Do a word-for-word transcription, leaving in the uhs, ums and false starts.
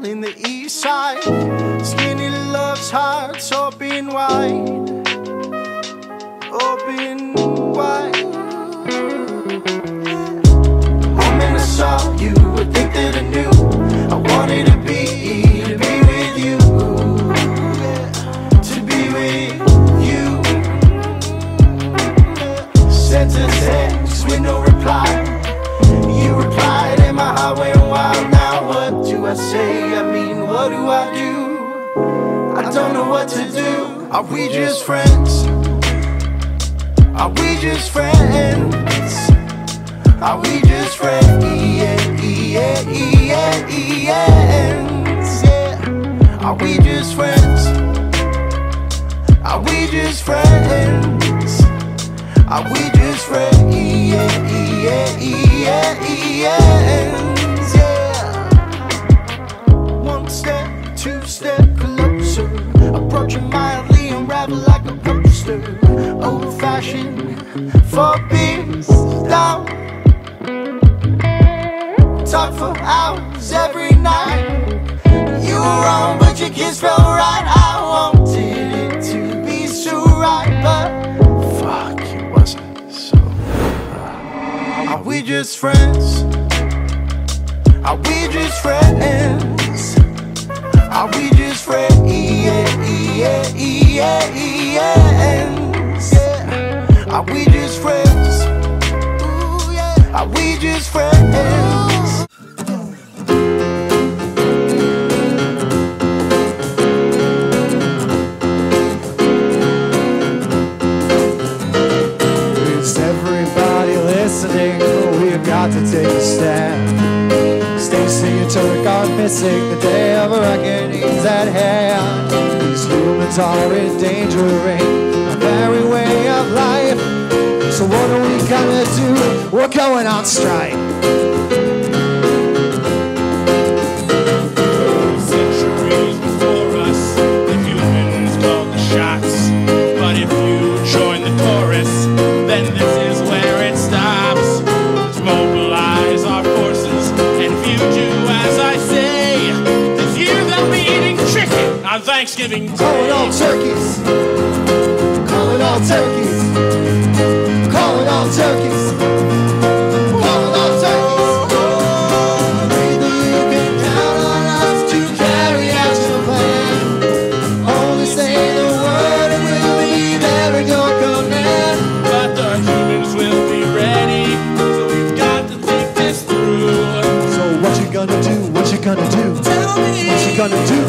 in the east side. Skinny love's hearts open wide, open wide. Moment I saw you, I think that I knew I wanted to be, to be with you, to be with you. Sent a text with no reply. You replied and my heart went wild. Now what do I say? I mean, what do I do? I don't know what to do. Are we just friends? Are we just friends? Are we just friends? Yeah, yeah, yeah, yeah. Are we just friends? Are we just friends? Are we just friends? Yeah, yeah, yeah, yeah. One step, two step closer, approaching mildly, unravel like a poster. Old fashioned, four beers down. Talk for hours every night. You were wrong, but your kiss felt right. I wanted it to be so right, but fuck, it wasn't so right. Are we just friends? Are we just friends? Are we just friends? Yeah, yeah, yeah, yeah. Are we just friends? Ooh, yeah. Are we just friends? Is everybody listening? We've got to take a stand. Stacy and Turk are missing. The day of reckoning's at hand. These humans are endangering our very way of life. So what are we gonna do? We're going on strike. Centuries before us, the humans called the shots. But if you join the chorus, then this is where it stops. Let's mobilize our forces, and if you do as I say, this year they'll be eating chicken on Thanksgiving Day. Calling all turkeys. Calling all turkeys. Calling all turkeys. Calling all turkeys. Either you can count on us to carry out your plan. Only say the word and we'll be there in your command. But the humans will be ready, so we've got to think this through. So what you gonna do? What you gonna do? Tell me. What you gonna do?